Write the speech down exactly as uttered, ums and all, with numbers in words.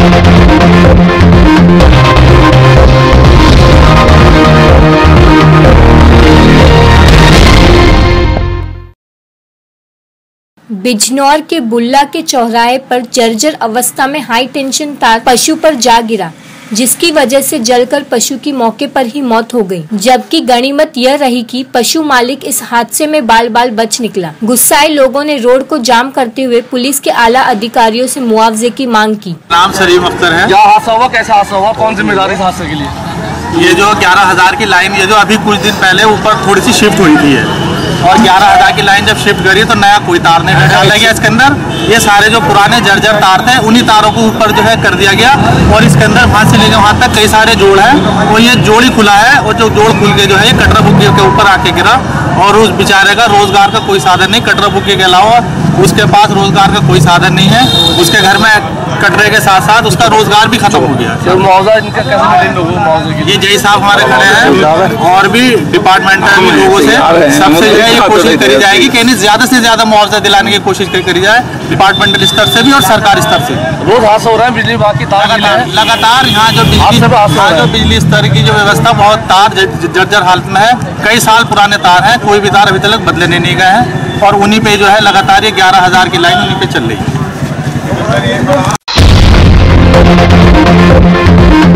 बिजनौर के बुल्ला के चौराहे पर जर्जर अवस्था में हाई टेंशन तार पशु पर जा गिरा, जिसकी वजह से जलकर पशु की मौके पर ही मौत हो गई। जबकि गनीमत यह रही कि पशु मालिक इस हादसे में बाल बाल बच निकला। गुस्साए लोगों ने रोड को जाम करते हुए पुलिस के आला अधिकारियों से मुआवजे की मांग की। नाम सलीम अख्तर है। क्या हादसा हुआ, कैसा हादसा हुआ, कौन जिम्मेदार है इस हादसे के लिए? ये जो ग्यारह हजार की लाइन, ये जो अभी कुछ दिन पहले ऊपर थोड़ी सी शिफ्ट हुई थी है, और ग्यारह हजार की लाइन जब शिफ्ट करी तो नया कोई तार नहीं डाला गया इसके अंदर। ये सारे जो पुराने जर्जर तार थे उन्हीं तारों को ऊपर जो है कर दिया गया, और इसके अंदर वहाँ से लेकर वहाँ तक कई सारे जोड़ हैं, और ये जोड़ ही खुला है, और जो जोड़ खुल के जो है ये कटरा बुग्गे के ऊपर आके गिरा, और उस बेचारे का रोजगार का कोई साधन नहीं। कटरा बुग्गे के अलावा उसके पास रोजगार का कोई साधन नहीं है। उसके घर में कटरे के साथ साथ उसका रोजगार भी खत्म हो गया। तो मुआवजा इनका कैसे मिले लोगों को? ये जय साहब हमारे खड़े हैं, और भी डिपार्टमेंटल लोगों से सबसे जो है ये कोशिश करी जाएगी कि इन्हें ज्यादा से ज्यादा मुआवजा दिलाने की कोशिश करी जाए, डिपार्टमेंटल स्तर से भी और सरकारी स्तर से। रोज हादसा हो रहा है, बिजली विभाग की तार लगातार यहाँ जो बिजली यहाँ जो बिजली स्तर की जो व्यवस्था, बहुत तार जर्जर हालत में है। कई साल पुराने तार हैं, कोई भी तार अभी तक बदलने नहीं गए हैं, और उन्हीं पे जो है लगातार ये ग्यारह हजार की लाइन उन्हीं पे चल रही है।